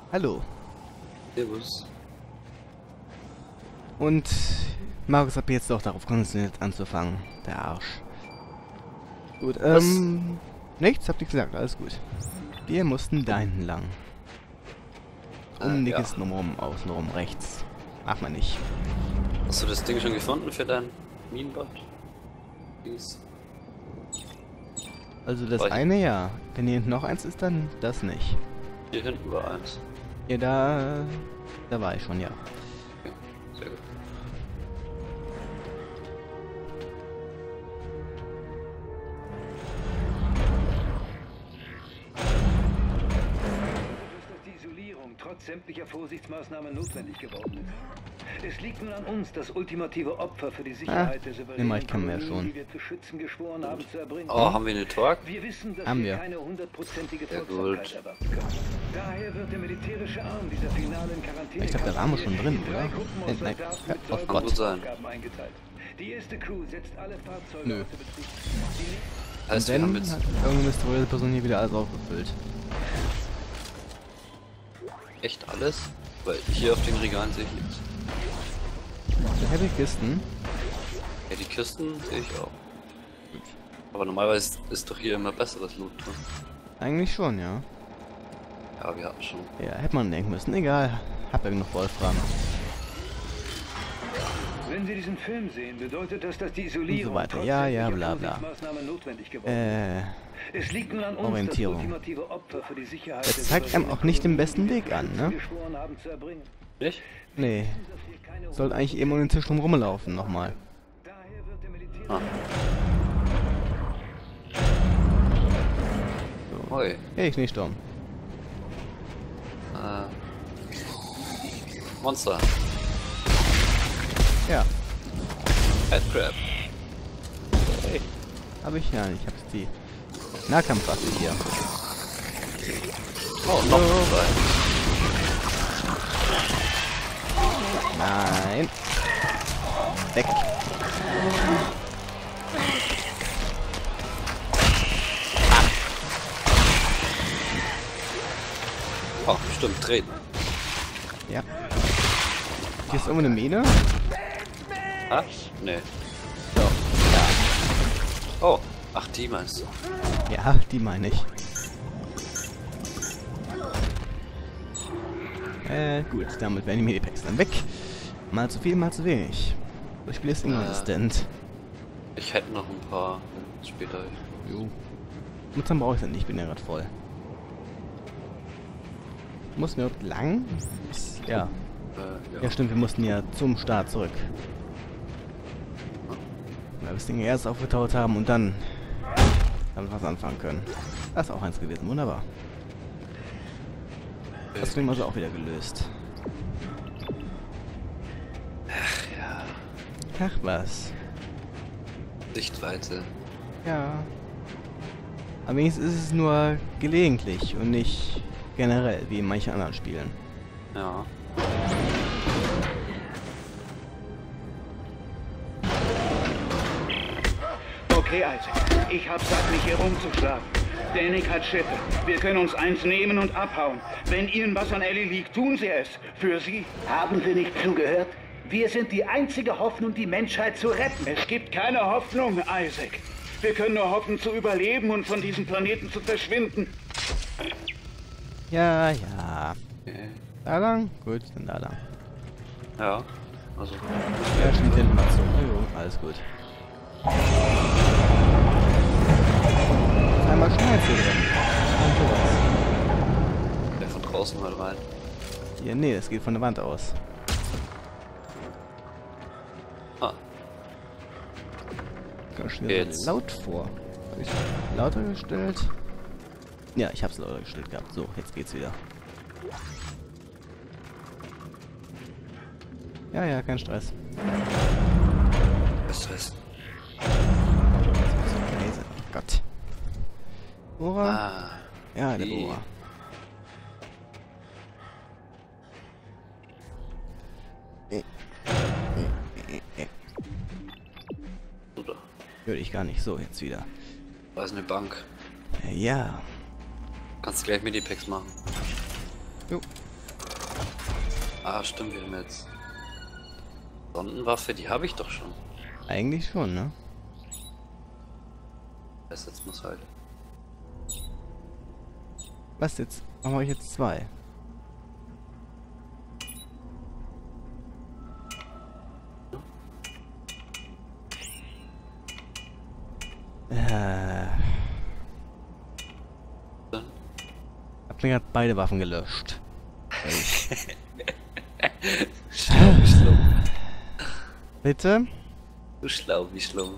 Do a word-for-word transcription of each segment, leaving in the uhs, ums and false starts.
Hallo. Servus. Und Markus hat mich jetzt doch darauf konzentriert anzufangen. Der Arsch. Gut, ähm... nichts, hab nichts gesagt, alles gut. Wir mussten da hinten lang. Um Äh, die ja. Kisten rum, außenrum, rechts. Macht man nicht. Hast du das Ding schon gefunden für dein Minenbot? Dings? Also das Weiß ich. eine ja. Wenn hier hinten noch eins ist, dann das nicht. Hier hinten war eins. Ja, da... Da war ich schon, ja. Okay, sehr gut. Dass die Isolierung trotz sämtlicher Vorsichtsmaßnahmen notwendig geworden ist. Es liegt nun an uns, das ultimative Opfer für die Sicherheit der nimm mal, souveränen ich kann mehr Kolonien, schon. die wir zu schützen geschworen haben, zu erbringen. Oh, haben wir eine Torque? Wir wissen, dass Haben wir wir. keine hundertprozentige Ja, Wirksamkeit gut. erwarten können. Daher wird der militärische Arm dieser finalen Quarantäne... Ich glaub, der Rahmen ist schon drin, oder? Äh, Äh, nein. Ja, oh Kann Gott. gut sein. eingeteilt. Die erste Crew setzt alle Fahrzeuge Nö. außer Betrieb. Die Heißt, Und wir haben dann jetzt... hat irgendeine mysteriöse Person hier wieder alles aufgefüllt. Echt alles? Weil hier auf den Regalen sehe ich nichts. Da habe ich Kisten. Ja, die Kisten sehe ich auch. Aber normalerweise ist doch hier immer besseres Loot drin. Eigentlich schon, ja. Ja, wir hatten schon. Ja, hätte man denken müssen. Egal. Hab ja genug Wolfram. Wenn Sie diesen Film sehen, bedeutet das, dass die Isolierung Und so weiter. trotz Ja, ja, sämtlicher bla, bla. Vorsichtsmaßnahmen notwendig geworden Äh... ist. Es liegt nun an uns, Orientierung. das ultimative Opfer für die Sicherheit Das der zeigt einem souveränen auch nicht den Kolonien, besten die wir Weg an, zu ne? geschworen haben, zu erbringen. Nicht? Nee. Dass wir keine Sollte eigentlich eben um den Tisch rum rumlaufen, nochmal. Daher wird der Militär... Ah. Hoi. Hey, Schneesturm. Äh. Monster. Ja, Headcrab. Hey. hab ich ja nicht. Ich hab's die Nahkampfwaffe hier. Oh, noch zwei. Nein. Weg. Oh, stimmt, treten. Ja. Hier ist irgendwo eine Mine. Ah? Nee. So. Oh, ach, die meinst du? Ja, die meine ich. Äh, gut. Damit werden die Medipacks dann weg. Mal zu viel, mal zu wenig. Das Spiel ist inkonsistent. Ich hätte noch ein paar später. Jo. Muttern brauche ich dann nicht. Ich bin ja gerade voll. Muss mir überhaupt lang? Ist- Ja. Äh, ja. Ja stimmt, wir mussten ja zum Start zurück. Weil wir das Ding erst aufgetaut haben und dann damit was anfangen können. Das ist auch eins gewesen, wunderbar. Das Ding also auch wieder gelöst. Ja. Ach was. Sichtweite. Ja. Aber wenigstens ist es nur gelegentlich und nicht generell, wie in manchen anderen Spielen. Ja. Okay, Isaac. Ich hab satt, mich hier rumzuschlagen. Danik hat Schiffe. Wir können uns eins nehmen und abhauen. Wenn Ihnen was an Ellie liegt, tun Sie es. Für Sie. Haben Sie nicht zugehört? Wir sind die einzige Hoffnung, die Menschheit zu retten. Es gibt keine Hoffnung, Isaac. Wir können nur hoffen, zu überleben und von diesem Planeten zu verschwinden. Ja, ja. Okay. Da lang? Gut, dann da lang. Ja. Also. Ja, stimmt hinten mal zu. Jo, alles gut. Einmal Schmerz hier drin. Und sowas. Der von draußen mal rein. Ja, nee, das geht von der Wand aus. Ah. Kommt schon wieder Jetzt. so laut vor. Hab ich lauter gestellt? Ja, ich hab's lauter gestellt gehabt. So, jetzt geht's wieder. Ja, ja, kein Stress. Was ist? Leise. Oh Gott. Bohrer? Ah. Ja, der die- Bohrer. Äh, äh, äh, äh. Oder? Würde ich gar nicht. So, jetzt wieder. Da ist eine Bank. Äh, Ja. Kannst du gleich Medipacks machen. Jo. Ah, stimmt, wir haben jetzt Sondenwaffe, die habe ich doch schon. Eigentlich schon, ne? Das jetzt muss halt. Was jetzt? Warum habe ich jetzt zwei? Äh. Hab mir gerade beide Waffen gelöscht. Schlau wie Schlumpf. Bitte? Du schlau wie Schlumpf.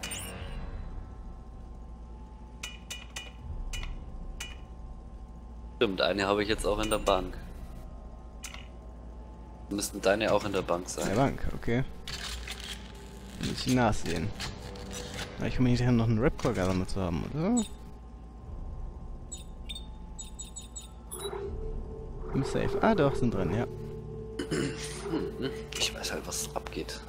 Stimmt, eine habe ich jetzt auch in der Bank. Müssten deine auch in der Bank sein. In der Bank, okay. Muss ich nachsehen. Aber ich komme hinterher noch einen Rapcore damit zu haben, oder? Im Safe. Ah, doch, sind drin, ja. Ich weiß halt, was abgeht.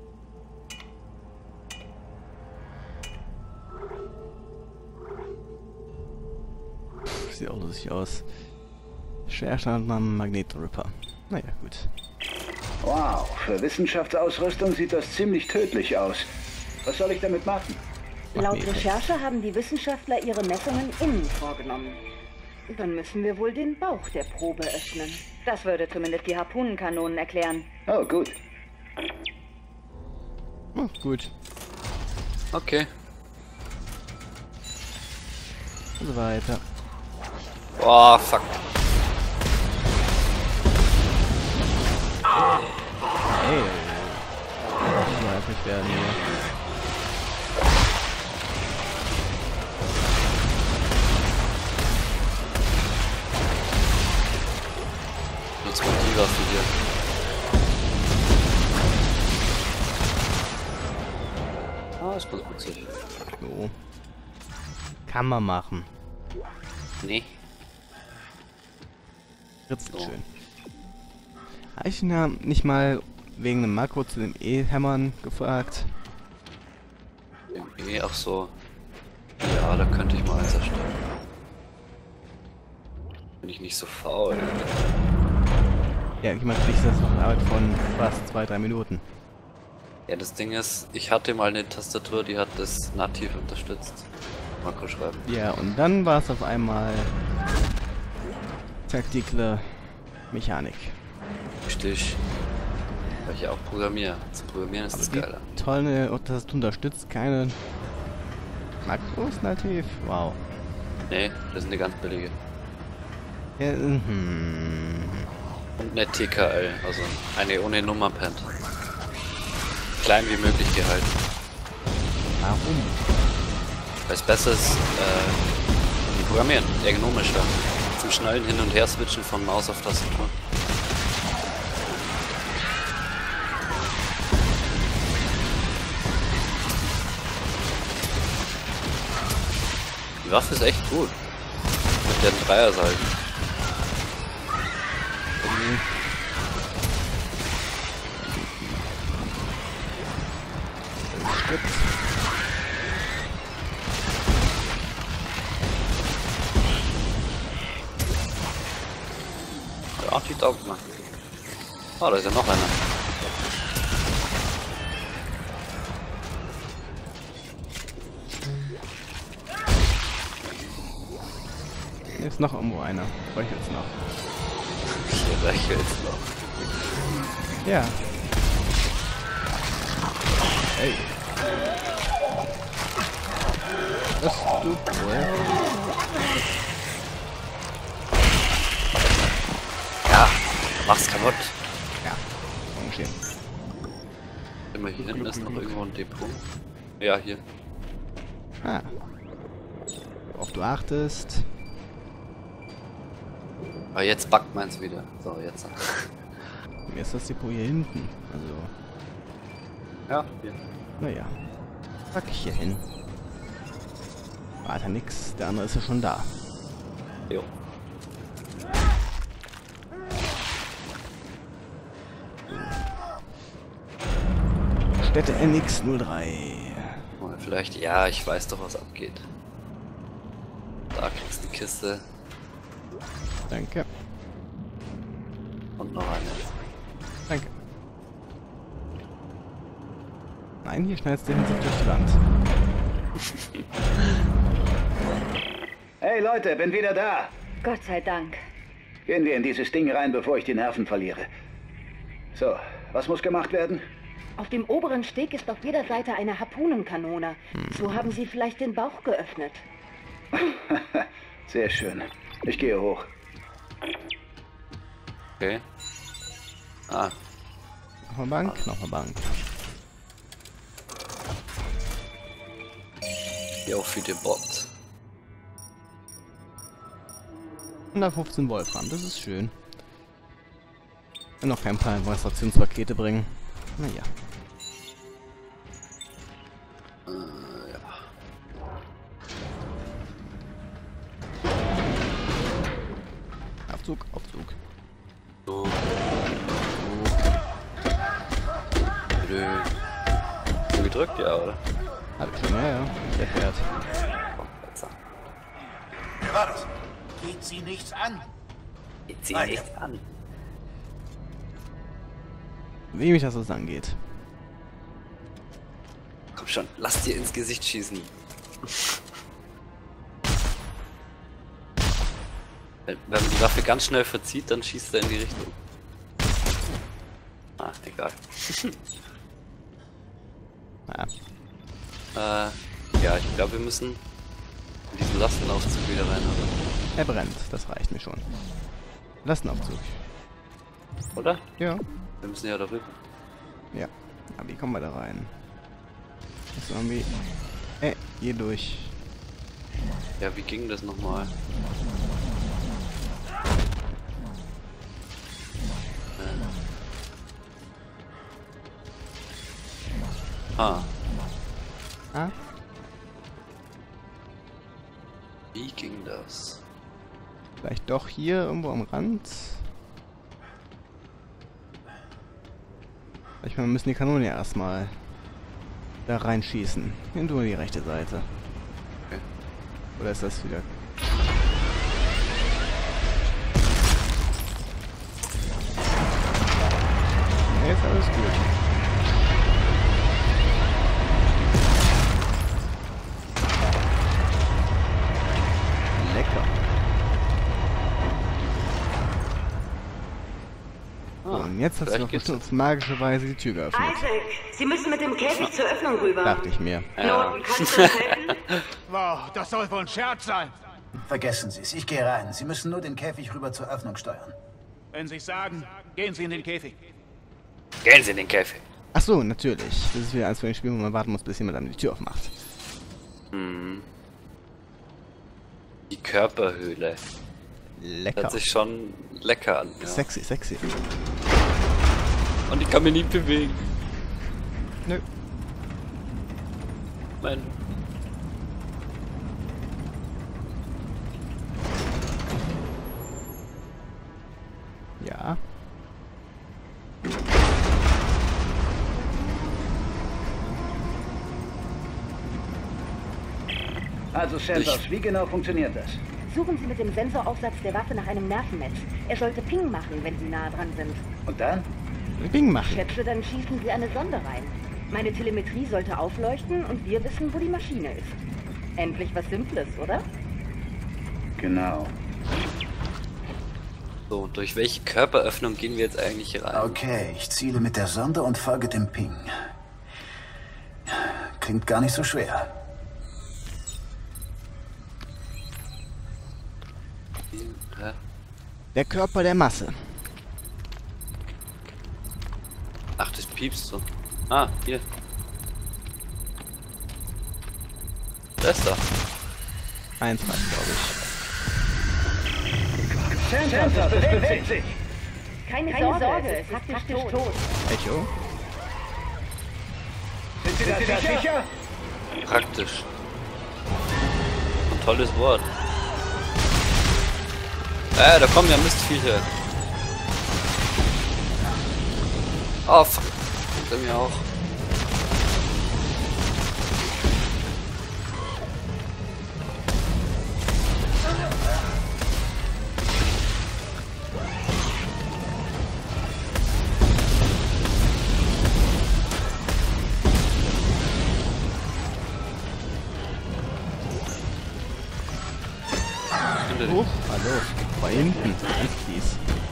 Sieht auch lustig aus. Schwerstand am Magnetripper. Naja, gut. Wow, für Wissenschaftsausrüstung sieht das ziemlich tödlich aus. Was soll ich damit machen? Macht Laut mir Recherche haben die Wissenschaftler ihre Messungen innen vorgenommen. Dann müssen wir wohl den Bauch der Probe öffnen. Das würde zumindest die Harpunenkanonen erklären. Oh, gut. Oh, gut. Okay. Also weiter. Boah, fuck. Ey. Das soll einfach werden hier. Jetzt kommt die Waffe hier. Ah, ist ganz gut sicher. So. Kann man machen. Nee. Ritzt So. schön. Habe ich ihn ja nicht mal wegen einem Makro zu den E-Hämmern gefragt? Eh, ach so. Ja, da könnte ich mal eins erstellen. Bin ich nicht so faul. Ja, ich meine, ist das noch eine Arbeit von fast zwei, drei Minuten. Ja, das Ding ist, ich hatte mal eine Tastatur, die hat das nativ unterstützt. Makro schreiben. Ja, und dann war es auf einmal taktikle Mechanik. Richtig. Weil ich ja auch programmiere. Zum Programmieren ist das die geiler. tolle Tastatur unterstützt keine Makros nativ. Wow. Nee, das ist eine ganz billige. Ja, mhm. Und eine T K L, also eine ohne Nummernpad. Klein wie möglich gehalten. Warum? Weil es besser ist, äh, im Programmieren, ergonomischer. Zum schnellen Hin- und Her-Switchen von Maus auf Tastatur. Die Waffe ist echt gut. Mit den Dreiersalben. Ja, die taugt mal. Oh, da ist ja noch einer. Hier ist noch irgendwo einer. Brauche ich jetzt noch. Hier reicht jetzt noch. Ja. Ey. Das tut wohl. Ja, mach's kaputt. Ja. Ungeschehen. Immer hier hinten ist noch irgendwo ein Depot. Ja, hier. Ah. Worauf du achtest. Aber jetzt backt meins wieder. So, jetzt. Mir ist das Depot hier hinten. Also. Ja, hier. Naja. Pack ich hier hin. Weiter nix. Der andere ist ja schon da. Jo. Städte N X null drei. Oder vielleicht, ja, ich weiß doch, was abgeht. Da kriegst du die Kiste. Danke. Und noch eine. Danke. Nein, hier schneidest du hinten durchs Land. Hey Leute, bin wieder da. Gott sei Dank. Gehen wir in dieses Ding rein, bevor ich die Nerven verliere. So, was muss gemacht werden? Auf dem oberen Steg ist auf jeder Seite eine Harpunenkanone. So haben sie vielleicht den Bauch geöffnet. Sehr schön. Ich gehe hoch. Okay. Ah, Noch eine Bank, noch eine Bank. hier auch für den Bot. hundertfünfzehn Wolfram, das ist schön. Und noch kein paar Demonstrationspakete bringen. Naja. Äh, ja. Aufzug, Aufzug. So. Nö. Schon gedrückt, ja, oder? Hab ich schon, ja, ja. Der fährt. Wer war das? Geht sie nichts an. Ich zieh Nein. nicht an. Wie mich das so angeht. Komm schon, lass dir ins Gesicht schießen. Wenn wenn man die Waffe ganz schnell verzieht, dann schießt er in die Richtung. Ah, egal. Ja. Äh, ja, ich glaube, wir müssen in diesen Lastenaufzug wieder rein, Er brennt, das reicht mir schon. Lastenaufzug. oder? Ja. Wir müssen ja darüber. Ja. Aber wie kommen wir da rein? Das irgendwie. Äh, hier durch. Ja, wie ging das nochmal? Äh. Ah, Ah? wie ging das? Vielleicht doch hier irgendwo am Rand. Ich meine, wir müssen die Kanone ja erstmal da reinschießen. Nur die rechte Seite. Okay. Oder ist das wieder... Nee, ist alles gut. Lecker. Ah, Und jetzt hat sie vielleicht doch geht's bestimmt auf magische Weise die Tür geöffnet. Isaac, Sie müssen mit dem Käfig zur Öffnung rüber. Dachte ich mir. Ja. Knoten, kannst du uns helfen? Wow, das soll wohl ein Scherz sein. Vergessen Sie es, ich gehe rein. Sie müssen nur den Käfig rüber zur Öffnung steuern. Wenn Sie es sagen, gehen Sie in den Käfig. Gehen Sie in den Käfig. Ach so, natürlich. Das ist wieder eins von den Spielen, wo man warten muss, bis jemand dann die Tür aufmacht. Hm. Die Körperhöhle. Lecker. Hört sich schon lecker an. Ja. Sexy, sexy. Und ich kann mich nicht bewegen. Nö. Mein. Ja. Also Santos, wie genau funktioniert das? Suchen Sie mit dem Sensoraufsatz der Waffe nach einem Nervennetz. Er sollte Ping machen, wenn Sie nahe dran sind. Und dann? Bing Ich machen. schätze, dann schießen Sie eine Sonde rein. Meine Telemetrie sollte aufleuchten und wir wissen, wo die Maschine ist. Endlich was Simples, oder? Genau. So, durch welche Körperöffnung gehen wir jetzt eigentlich hier rein? Okay, ich ziele mit der Sonde und folge dem Ping. Klingt gar nicht so schwer. Hä? Der Körper der Masse. Ach, das piepst so. Ah, hier. Das da. Eins reicht, glaube ich. Santos, es bewegt sich. Keine, Keine Sorge, Sorge, es ist faktisch, faktisch tot. tot. Echo. Sind Sie da sicher? sicher? Praktisch. Ein tolles Wort. Äh, da kommen ja Mistviecher. Oh, fuck. Bei mir auch. Fies.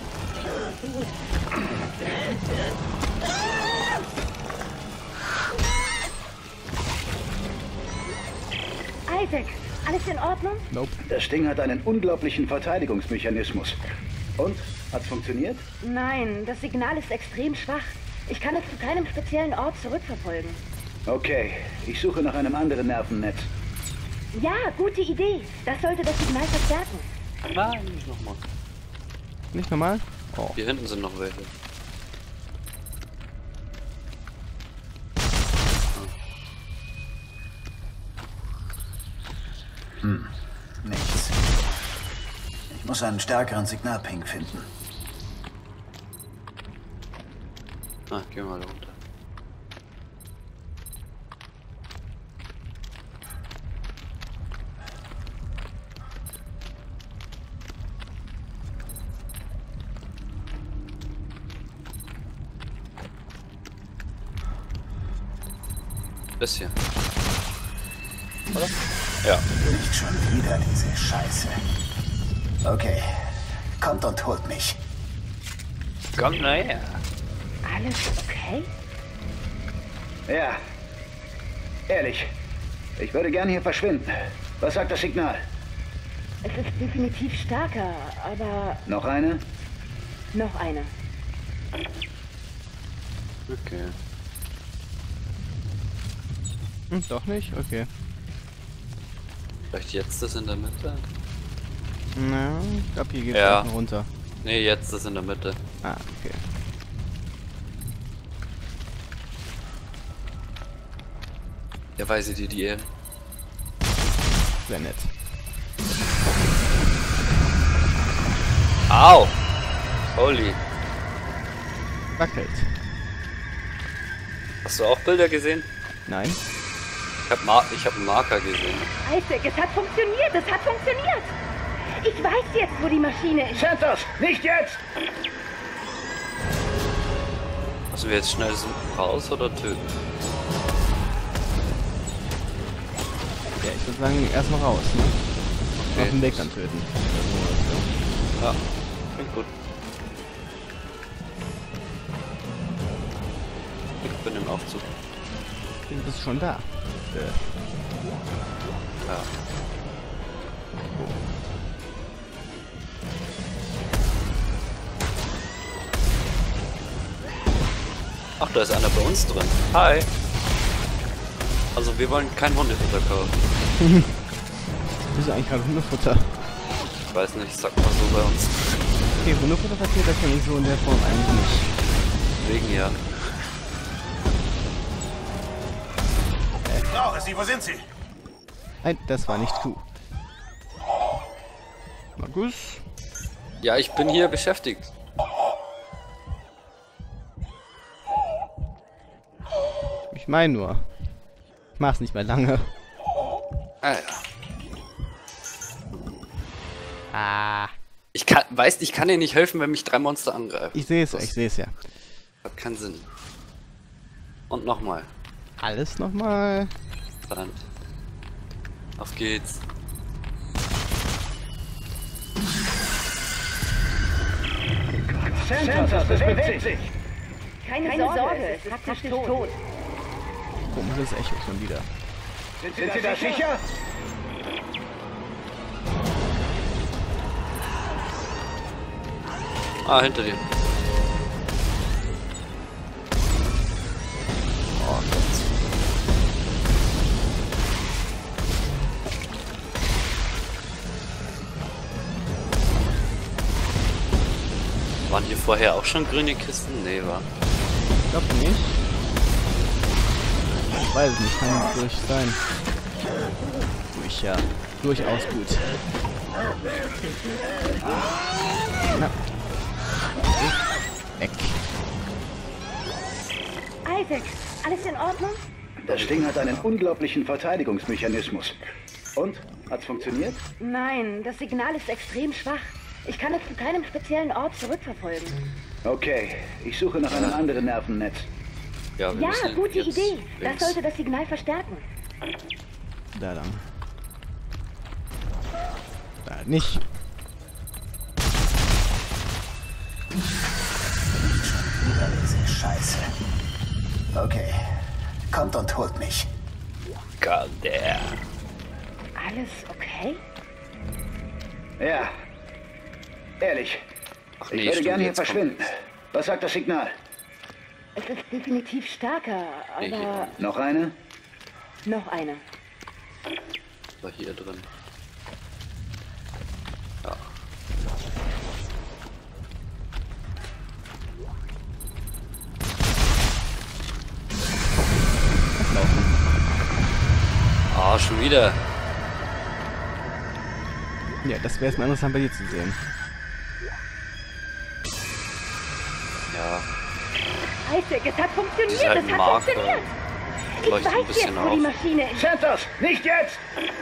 Isaac, alles in Ordnung? Nope. Das Ding hat einen unglaublichen Verteidigungsmechanismus. Und? Hat's funktioniert? Nein, das Signal ist extrem schwach. Ich kann es zu keinem speziellen Ort zurückverfolgen. Okay, ich suche nach einem anderen Nervennetz. Ja, gute Idee. Das sollte das Signal verstärken. Nein, nicht nochmal. Nicht normal? Oh. Hier hinten sind noch welche. Hm, nichts. Ich muss einen stärkeren Signalping finden. Ah, geh mal runter. Bisschen. Oder? Ja. Nicht schon wieder diese Scheiße. Okay, kommt und holt mich. Komm, na her. Alles okay? Ja. Ehrlich. Ich würde gern hier verschwinden. Was sagt das Signal? Es ist definitiv stärker, aber Noch eine? noch eine. Okay. Hm, doch nicht? Okay. Vielleicht jetzt das in der Mitte? Na, ich glaube, hier geht's Ja. unten runter. Ne, jetzt das in der Mitte. Ah, okay. Ja, weiß ich dir die Ehre. Sehr nett. Au! Holy. Wackelt. Hast du auch Bilder gesehen? Nein? Ich hab, Mar ich hab einen Marker gesehen. Isaac, es hat funktioniert, es hat funktioniert. Ich weiß jetzt, wo die Maschine ist. Santos, nicht jetzt! Müssen wir jetzt schnell so raus oder töten? Ja, ich würde sagen, erstmal raus, ne? Okay. Auf dem Weg dann töten. Ja, klingt gut. Ich bin im Aufzug. Du bist schon da. Äh, Ja. Ach, da ist einer bei uns drin. Hi. Also wir wollen kein Hundefutter kaufen. bist du eigentlich gerade Hundefutter? Ich weiß nicht, sag mal so bei uns. Okay, Hundefutter passiert das ja nicht so in der Form eigentlich nicht. Wegen ja. Brauche Sie, wo sind Sie? Nein, das war nicht Kuh. Markus? Ja, ich bin hier beschäftigt. Ich meine nur. Ich mach's nicht mehr lange. Ah ja. Ah. Ich kann, weißt, ich kann dir nicht helfen, wenn mich drei Monster angreifen. Ich sehe es, Das ich sehe es ja. hat keinen Sinn. Und nochmal. Alles nochmal. Dann. Auf geht's. Santos, es bewegt sich! Keine, Keine Sorge, Sorge, es ist praktisch tot. tot. Komisches Echo schon wieder. Sind Sie, Sind Sie da sicher? Ah, hinter dir. Oh Gott. Waren hier vorher auch schon grüne Kisten? Nee, war. Ich glaube nicht. Ich weiß es nicht, kann durch sein. Durch, ja. Durchaus gut. Na. Weg. Isaac, alles in Ordnung? Das Ding hat einen unglaublichen Verteidigungsmechanismus. Und? Hat's funktioniert? Nein, das Signal ist extrem schwach. Ich kann es zu keinem speziellen Ort zurückverfolgen. Okay, ich suche nach einem anderen Nervennetz. Ja, wir Ja, müssen gute jetzt Idee. links. Das sollte das Signal verstärken. Da lang. Da nicht. Scheiße. Okay, kommt und holt mich. God damn. Alles okay? Ja. Ehrlich. Ach Ich nee, würde stimmt, gerne hier jetzt kommt- verschwinden. Was sagt das Signal? Es ist definitiv stärker, Nee, aber hier. Noch eine? noch eine. War hier drin. Ja. Ah, schon wieder. Ja, das wäre jetzt mal interessant bei dir zu sehen. Ja, Isaac, es hat funktioniert, Diese halt es hat Marke funktioniert. Ich leuchtet ein weiß bisschen jetzt, wo die auf. Maschine ist. Santos, nicht jetzt!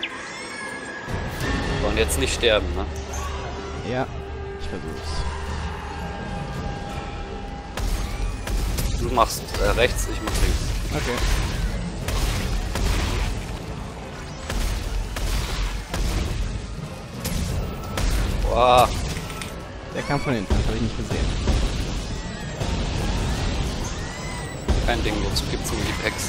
wollen jetzt nicht sterben, ne? Ja, ich versuch's. Du machst äh, rechts, ich mach links. Okay. Boah, Der kam von hinten, das habe ich nicht gesehen. kein Ding, wozu gibt's denn die Packs?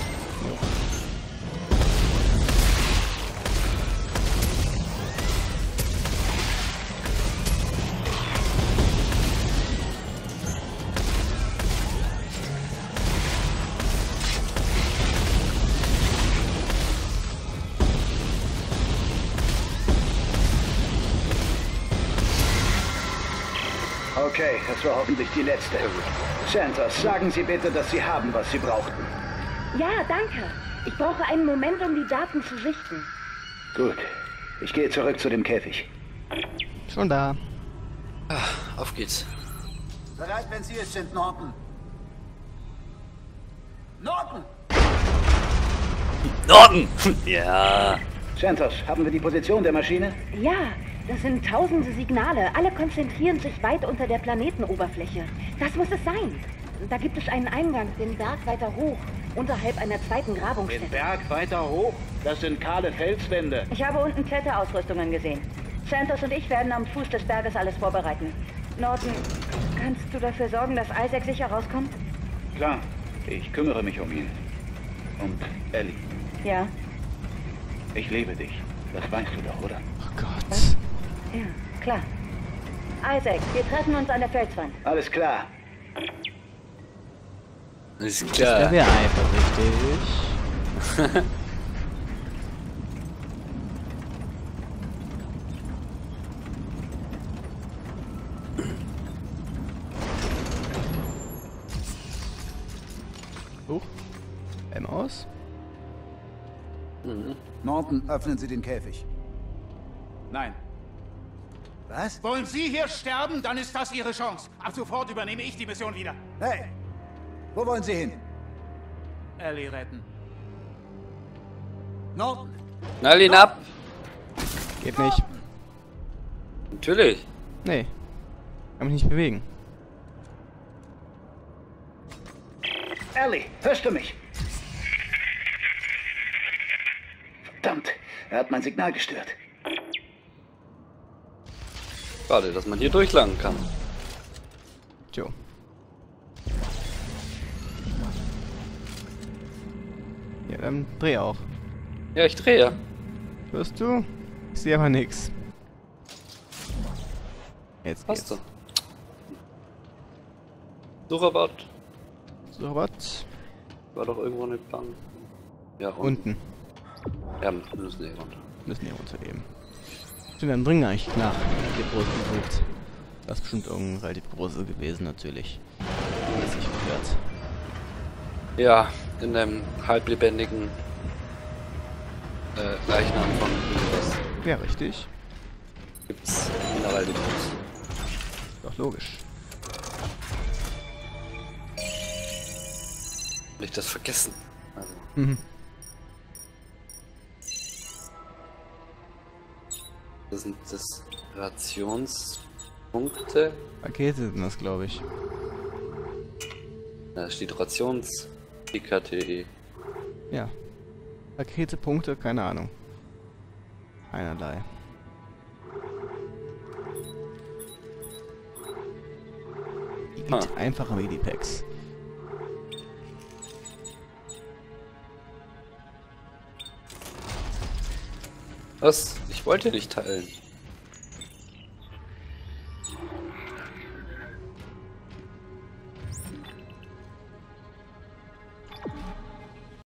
Okay, das war hoffentlich die letzte. Santos, sagen Sie bitte, dass Sie haben, was Sie brauchten. Ja, danke. Ich brauche einen Moment, um die Daten zu sichten. Gut. Ich gehe zurück zu dem Käfig. Schon da. Auf geht's. Bereit, wenn Sie es sind, Norton. Norton! Norden! Ja. Santos, haben wir die Position der Maschine? Ja, das sind tausende Signale. Alle konzentrieren sich weit unter der Planetenoberfläche. Das muss es sein. Da gibt es einen Eingang, den Berg weiter hoch, unterhalb einer zweiten Den Grabungsstätte. Berg weiter hoch? Das sind kahle Felswände. Ich habe unten Kletterausrüstungen gesehen. Santos und ich werden am Fuß des Berges alles vorbereiten. Norton, kannst du dafür sorgen, dass Isaac sicher rauskommt? Klar, ich kümmere mich um ihn. Und Ellie, Ja. ich liebe dich. Das weißt du doch, oder? Oh Gott. Ja, klar. Isaac, wir treffen uns an der Felswand. Alles klar. Ist Der klar. wäre eifersüchtig. Huch. M aus. Norton, öffnen Sie den Käfig. Nein. Was? Wollen Sie hier sterben, dann ist das Ihre Chance. Ab sofort übernehme ich die Mission wieder. Hey! Wo wollen Sie hin? Ellie retten. Norton! Knall ihn ab! Geht nicht. Natürlich. Nee. Kann mich nicht bewegen. Ellie, hörst du mich? Verdammt, er hat mein Signal gestört. Schade, dass man hier durchlangen kann. Tjo. Ja, dann dreh auch. Ja, ich drehe. Hörst du? Ich sehe aber nix. Jetzt Passt geht's. so. Sucherbot. So, was? War doch irgendwo eine Bank. Ja, unten. Unten. Ja, wir müssen hier runter. Müssen hier runter eben. Stimmt, dann bringen wir eigentlich nach der Brot gesucht. Das ist bestimmt irgendein relativ große gewesen, natürlich. Das sich gehört. Ja, in dem halblebendigen äh, Leichnam von Universe Ja, richtig. gibt's Mineraldepots. Doch logisch. Nicht das vergessen. Also, Mhm. das sind das Rationspunkte. Pakete sind das, glaube ich. Da steht Rations I K T E. Ja. Pakete, Punkte, keine Ahnung. Einerlei. Ah. Einfache Medipacks. Was? Ich wollte nicht teilen.